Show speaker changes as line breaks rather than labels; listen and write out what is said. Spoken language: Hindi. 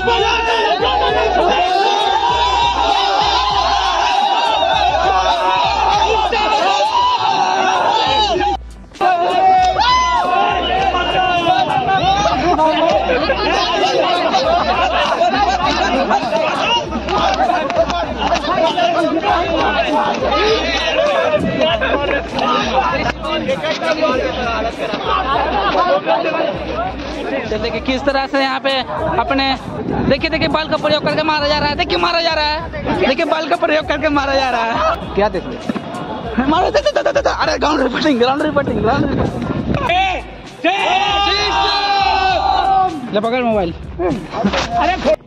देखिए किस तरह से यहाँ पे अपने देखिए बल का प्रयोग करके मारा जा रहा है। देखिए मारा जा रहा है, देखिए बल का प्रयोग करके मारा जा रहा है। क्या देखिए मारा, अरे ग्राउंड रिपोर्टिंग ले पकड़ मोबाइल। अरे